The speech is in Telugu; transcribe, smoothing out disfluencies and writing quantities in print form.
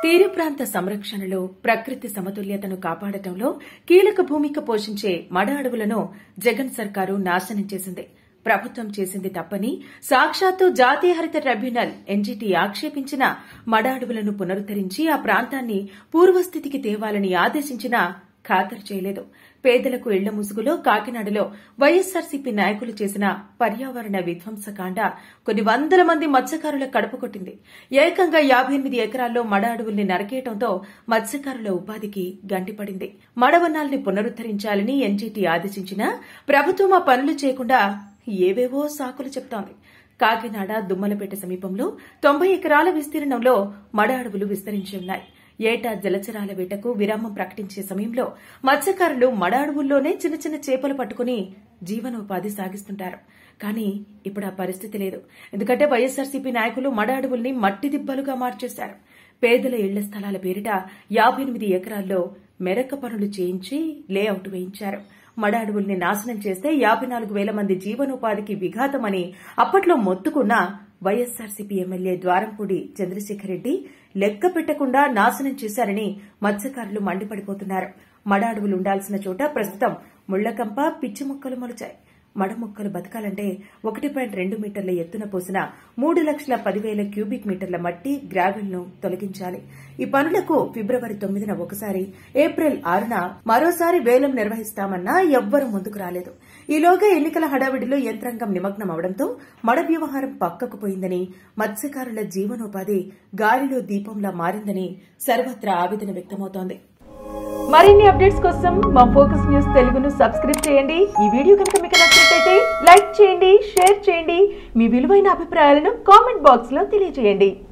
తీర ప్రాంత సంరక్షణలో ప్రకృతి సమతుల్యతను కాపాడటంలో కీలక భూమిక పోషించే మడ అడవులను జగన్ సర్కారు నాశనం చేసింది. ప్రభుత్వం చేసింది తప్పని సాక్షాత్తు జాతీయ హరిత ట్రైబ్యునల్ ఎన్జీటీ ఆక్షేపించిన మడ అడవులను పునరుద్దరించి ఆ ప్రాంతాన్ని పూర్వస్థితికి తేవాలని ఆదేశించినా ఖాతరు చేయలేదు. పేదలకు ఇళ్ల ముసుగులో కాకినాడలో వైఎస్సార్సీపీ నాయకులు చేసిన పర్యావరణ విధ్వంసకాండ కొన్ని వందల మంది మత్స్యకారుల కడుపు కొట్టింది. ఏకంగా 58 ఎకరాల్లో మడ అడవుల్ని నరికేయడంతో మత్స్యకారుల ఉపాధికి గండిపడింది. మడవనాల్ని పునరుద్దరించాలని ఎన్జీటీ ఆదేశించినా ప్రభుత్వం ఆ పనులు చేయకుండా ఏవేవో సాకులు చెప్తోంది. కాకినాడ దుమ్మలపేట సమీపంలో 90 ఎకరాల విస్తీర్ణంలో మడ అడవులు విస్తరించి ఉన్నాయి. ఏటా జలచరాల వేటకు విరామం ప్రకటించే సమయంలో మత్స్యకారులు మడ అడవుల్లోనే చిన్న చిన్న చేపలు పట్టుకుని జీవనోపాధి సాగిస్తుంటారు. కానీ ఇప్పుడు ఆ పరిస్థితి లేదు. ఎందుకంటే వైఎస్సార్సీపీ నాయకులు మడ అడవుల్ని మట్టి దిబ్బలుగా మార్చేశారు. పేదల ఇళ్ల స్థలాల పేరిట 58 ఎకరాల్లో మెరక పనులు చేయించి లేఅవుట్ వేయించారు. మడ అడవుల్ని నాశనం చేస్తే 54,000 మంది జీవనోపాధికి విఘాతమని అప్పట్లో మొత్తుకున్న వైఎస్సార్సీపీ ఎమ్మెల్యే ద్వారంపూడి చంద్రశేఖర్ రెడ్డి లెక్క పెట్టకుండా నాశనం చేశారని మత్స్యకారులు మండిపడిపోతున్నారు. మడ అడవులు ఉండాల్సిన చోట ప్రస్తుతం ముళ్లకంప, పిచ్చి మొక్కలు మొలిచాయి. మడ మొక్కలు బతకాలంటే 1.2 మీటర్ల ఎత్తున పోసిన 3,10,000 క్యూబిక్ మీటర్ల మట్టి, గ్రావెల్ను తొలగించాలి. ఈ పనులకు ఫిబ్రవరి 9న ఒకసారి, ఏప్రిల్ 6న మరోసారి వేలం నిర్వహిస్తామన్నా ఎవ్వరూ ముందుకు రాలేదు. ఈలోగా ఎన్నికల హడావిడిలో యంత్రాంగం నిమగ్నం అవడంతో మడ వ్యవహారం పక్కకు పోయిందని, మత్స్యకారుల జీవనోపాధి గాలిలో దీపంలా మారిందని సర్వత్రా ఆవేదన వ్యక్తమవుతోంది. మరిన్ని అప్డేట్స్ కోసం మా ఫోకస్ న్యూస్ తెలుగును సబ్స్క్రైబ్ చేయండి. ఈ వీడియో కనుక మీకు నచ్చినట్లయితే లైక్ చేయండి, షేర్ చేయండి. మీ విలువైన అభిప్రాయాలను కామెంట్ బాక్స్ లో తెలియజేయండి.